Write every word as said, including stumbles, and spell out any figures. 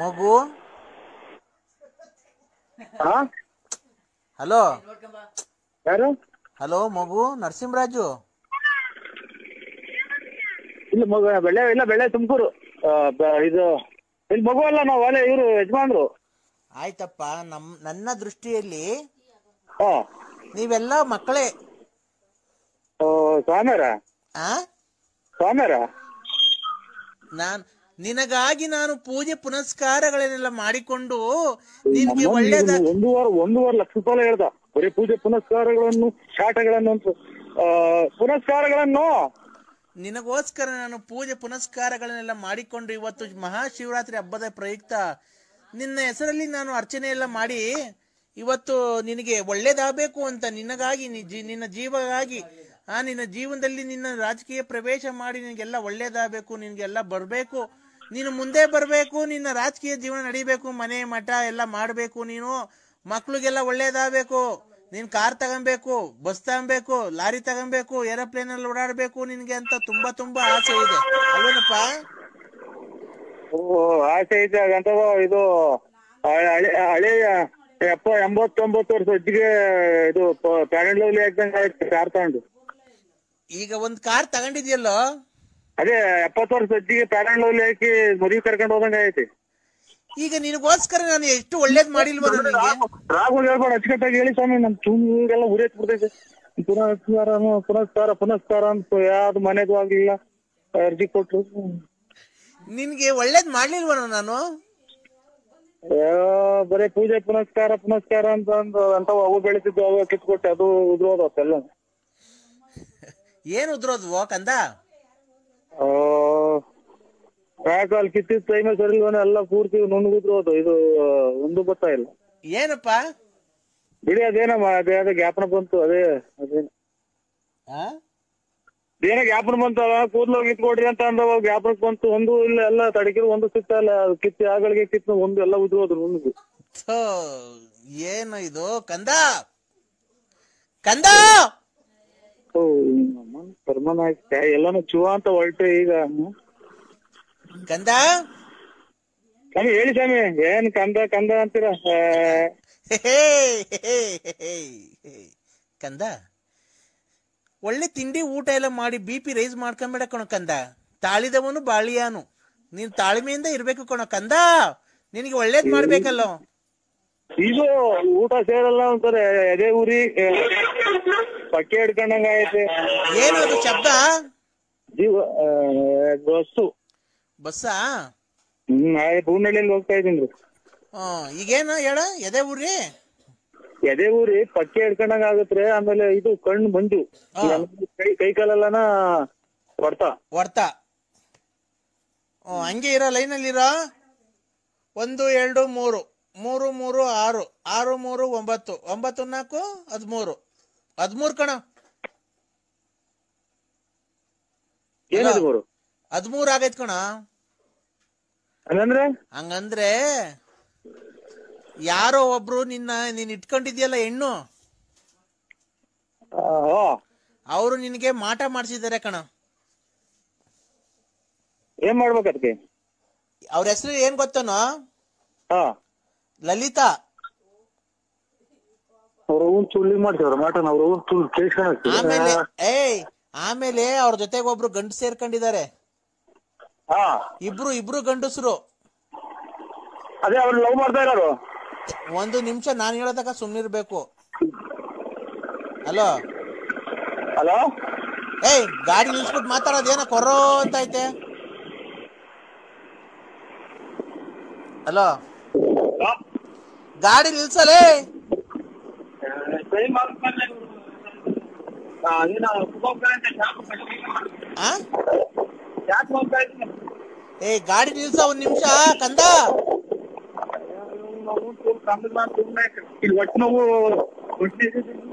ಮಗು ಹಲೋ ಯಾರು? ಹಲೋ ಮಗು ನರಸಿಂಹರಾಜು. ಇಲ್ಲ ಮಗು ಬೆಳೆ ಇಲ್ಲ ಬೆಳೆ ತುಮಕೂರು. ಇದು ಇಲ್ಲಿ ಮಗು ಅಲ್ಲ, ನಾವು ಅಲ್ಲೇ ಇವರು ಯಜಮಾನ್ರು. ಆಯ್ತಪ್ಪ. ನಮ್ ನನ್ನ ದೃಷ್ಟಿಯಲ್ಲಿ ಹಾ ನೀವೆಲ್ಲ ಮಕ್ಕಳೇ. ಸ್ವಾಮ್ಯಾರ ಆ ಸ್ವಾಮ್ಯಾರ ನಾನ್ ನಿನಗಾಗಿ ನಾನು ಪೂಜೆ ಪುನಸ್ಕಾರಗಳನ್ನೆಲ್ಲ ಮಾಡಿಕೊಂಡು ನಿನ್ಗೆ ಒಳ್ಳೇದ ಒಂದೂವರೆ ಒಂದೂವರೆ ಲಕ್ಷ ರೂಪಾಯಿ ಹೇಳ್ದ. ಬರೀ ಪೂಜೆ ಪುನಸ್ಕಾರಗಳನ್ನು ಶಾಟಗಳನ್ನು ಅಂತ ಪುನಸ್ಕಾರಗಳನ್ನು ನಿನಗೋಸ್ಕರ ನಾನು ಪೂಜೆ ಪುನಸ್ಕಾರಗಳನ್ನೆಲ್ಲ ಮಾಡಿಕೊಂಡು ಇವತ್ತು ಮಹಾಶಿವರಾತ್ರಿ ಹಬ್ಬದ ಪ್ರಯುಕ್ತ ನಿನ್ನ ಹೆಸರಲ್ಲಿ ನಾನು ಅರ್ಚನೆ ಎಲ್ಲ ಮಾಡಿ ಇವತ್ತು ನಿನಗೆ ಒಳ್ಳೇದಾಗಬೇಕು ಅಂತ ನಿನಗಾಗಿ ನಿನ್ನ ಜೀವಗಾಗಿ ಆ ನಿನ್ನ ಜೀವನದಲ್ಲಿ ನಿನ್ನ ರಾಜಕೀಯ ಪ್ರವೇಶ ಮಾಡಿ ನಿನಗೆಲ್ಲ ಒಳ್ಳೇದಾಗಬೇಕು, ನಿನಗೆಲ್ಲ ಬರಬೇಕು, ನೀನು ಮುಂದೆ ಬರಬೇಕು, ನಿನ್ನ ರಾಜಕೀಯ ಜೀವನ ನಡಿಬೇಕು, ಮನೆ ಮಠ ಎಲ್ಲ ಮಾಡಬೇಕು, ನೀನು ಮಕ್ಳಿಗೆಲ್ಲ ಒಳ್ಳೇದಾಗಬೇಕು, ನೀನ್ ಕಾರ್ ತಗೊಬೇಕು, ಬಸ್ ತಗೊಬೇಕು, ಲಾರಿ ತಗೊಬೇಕು, ಏರೋಪ್ಲೇನ್ ಅಲ್ಲಿ ಓಡಾಡ್ಬೇಕು ನಿನ್ಗೆ ಅಂತ ತುಂಬಾ ತುಂಬಾ ಆಸೆ ಇದೆ ಅಲ್ವೇನಪ್ಪ? ಆಸೆ ಇದೆ ಅಂತ ಇದು ಹಳೆ ಎಪ್ಪ ಎಂಬತ್ತೊಂಬತ್ತು ವರ್ಷ ಅಜ್ಜಿಗೆ ಇದು ಪ್ಯಾರೆಂಟ್ ಲವ್ಲಿ ಆಗ್ದಂಗೆ ಆಯ್ತು ಕಾರ್ ತಗೊಂಡು. ಈಗ ಒಂದ್ ಕಾರ್ ತಗೊಂಡಿದ್ಯಲ್ಲೋ, ಅದೇ ಎಪ್ಪತ್ತು ವರ್ಷ ಅಜ್ಜಿಗೆ ಪ್ಯಾರೆಂಟ್ ಲವ್ಲಿ ಹಾಕಿ ಮದುವೆ ಕರ್ಕೊಂಡು ಹೋದಂಗ ಐತಿ. ಈಗ ನಿನಗೋಸ್ಕರ ನಾನು ಎಷ್ಟು ಒಳ್ಳೇದ್ ಮಾಡಿಲ್ವ ನನಗೆ? ರಾಘವ್ ಹೇಳ್ಬೇಡ, ಅಚ್ಚುಕಟ್ಟಾಗಿ ಹೇಳಿ ಸ್ವಾಮಿ. ನಮ್ ಚೂರಿಗೆಲ್ಲ ಉರಿಯತ್ ಬಿಡ್ತೈತೆ. ಪುನಸ್ಕಾರ ಪುನಸ್ಕಾರ ಪುನಸ್ಕಾರ ಅಂತ ಯಾವ್ದು ಮನೆದು ಆಗ್ಲಿಲ್ಲ, ಅರ್ಜಿ ಕೊಟ್ರು. ನಿನ್ಗೆ ಒಳ್ಳೇದ್ ಮಾಡ್ಲಿಲ್ವ ನಾನು? ಬರೀ ಪೂಜೆ ಪುನಸ್ಕಾರ ಪುನಸ್ಕಾರ ಅಂತ ಅಂದು ಅಂತ ಅವು ಬೆಳೆಸಿದ್ದು ಅವು ಕಿತ್ಕೊಟ್ಟೆ, ಅದು ಉದ್ರೋದು ಅಷ್ಟೆಲ್ಲ. ಏನ್ ಉದ್ರೋದ್ವೋ ಕಂದ? ಕಾಲ್ ಕಿತ್ತಿದ ಟೈಮೇ ಸರಿ ಇಲ್ವನ, ಎಲ್ಲ ಪೂರ್ತಿ ನುಣ್ಣಗುದ್ರೋದು. ಇದು ಒಂದು ಗೊತ್ತಾ ಇಲ್ಲ. ಏನಪ್ಪಾ ಬಿಡಿ, ಅದೇನಮ್ಮ ಅದೇ ಅದೇ ಜ್ಞಾಪನ ಬಂತು. ಅದೇ ಅದೇನ ಏನ ಜ್ಞಾಪನ ಬಂತು. ಕೂದ್ಲು ಕಿತ್ಕೊಡ್ರಿ ಅಂತ ಅಂದವ, ಜ್ಞಾಪನಕ್ ಬಂತು. ಒಂದು ಇಲ್ಲ, ಎಲ್ಲ ತಡಕಿರು ಒಂದು ಸಿಗ್ತಾ ಇಲ್ಲ. ಕಿತ್ತಿ ಆಗಳಿಗೆ ಕಿತ್ತು ಒಂದು ಎಲ್ಲ ಉದ್ರೋದು ನುಣ್ಣದು. ಏನು ಇದು ಕಂದ? ಕಂದ ಕರ್ಮನ ಎಲ್ಲಾನು ಚುವ ಅಂತ ಹೊರಟು ಈಗ. ಕಂದ ಸ್ವಾಮಿ ಹೇಳಿ ಸ್ವಾಮಿ, ಏನ್ ಕಂದ ಕಂದ ಅಂತೀರ? ಕಂದ, ಒಳ್ಳೆ ತಿಂಡಿ ಊಟ ಎಲ್ಲ ಮಾಡಿ ಬಿ ಪಿ ರೈಸ್ ಮಾಡ್ಕೊಂಬೇಡ ಕಣೋ ಕಂದ. ತಾಳಿದವನು ಬಾಳಿಯಾನು. ನೀನ್ ತಾಳ್ಮೆಯಿಂದ ಇರ್ಬೇಕು ಕಣೋ ಕಂದ. ನಿನಗೆ ಒಳ್ಳೇದ್ ಮಾಡ್ಬೇಕಲ್ಲೋ. ಇದು ಊಟ ಸೇರಲ್ಲ ಅಂತಾರೆ. ಎದೆ ಊರಿ ಪಕ್ಕೆ ಹಿಡ್ಕೊಂಡಂಗ ಐತೆ. ಏನು ಅದು ಶಬ್ದ? ಜೀವ ಬಸ್ಸು ಬಸ್ಸಾ? ಹ್ಮ್ ಬೂನಹಳ್ಳಿಯಲ್ಲಿ ಹೋಗ್ತಾ ಇದೀನಿ. ಹ್ಮ್ ಈಗೇನು ಹೇಳ? ಎದೆ ಊರಿ ಎದೆ ಊರಿ ಪಕ್ಕೆ ಹಿಡ್ಕೊಂಡಂಗ ಆಗತ್ರೆ. ಆಮೇಲೆ ಇದು ಕಣ್ಣು ಮಂಜು, ಕೈ ಕೈ ಕಾಲೆಲ್ಲನ ಹೊಡ್ತಾ ಹೊಡ್ತಾ ಹಂಗೆ ಇರೋ ಲೈನಲ್ಲಿ ಇರೋ. ಒಂದು ಎರಡು ಮೂರು ಮೂರು ಮೂರು ಆರು ಆರು ಮೂರು ಒಂಬತ್ತು ಒಂಬತ್ತು ನಾಲ್ಕು ಹದ್ಮೂರು ಹದ್ಮೂರು ಕಣ. ಹದ್ಮೂರು ಆಗೈತ್ ಕಣ. ಹಂಗಂದ್ರೆ ಹಂಗಂದ್ರೆ ಯಾರೋ ಒಬ್ರು ನಿನ್ನ ನೀನ್ ಇಟ್ಕೊಂಡಿದ್ಯಲ್ಲ ಹೆಣ್ಣು, ಅವರು ನಿನ್ಗೆ ಮಾಟ ಮಾಡ್ಸಿದ್ದಾರೆ ಕಣ. ಏನ್ ಮಾಡ್ಬೇಕು ಅದಕ್ಕೆ? ಅವ್ರ ಹೆಸರು ಏನ್ ಗೊತ್ತನೋ? ಲಲಿತಾ. ಸುಳ್ಳಿ ಮಾಡ್ತಿದ್ರ ಮಾಟನ ಅವರು. ಆಮೇಲೆ ಏಯ್ ಆಮೇಲೆ ಅವ್ರ ಜೊತೆಗೆ ಒಬ್ರು ಗಂಡು ಸೇರ್ಕೊಂಡಿದ್ದಾರೆ. ಇಬ್ರು ಇಬ್ರು ಗಂಡಸರು. ಅದೇ ಅವ್ರು ಲವ್ ಮಾಡ್ತಾ ಇರೋರು. ಒಂದು ನಿಮಿಷ ನಾನು ಹೇಳೋದಕ್ಕ ಸುಮ್ನಿರ್ಬೇಕು. ಹಲೋ ಹಲೋ ಏಯ್ ಗಾಡಿ ನಿಲ್ಸ್ಬಿಟ್ಟು ಮಾತಾಡೋದೇನ ಕೊರೋ ಅಂತ ಐತೆ. ಹಲೋ ಗಾಡಿ ನಿಲ್ಸಲೇ. ಏ ಗಾಡಿ ನಿಲ್ಸ ಒಂದ್ ನಿಮಿಷ ಕಂದ. ಇಲ್ಲಿ ಒಟ್ಟು ನಾವು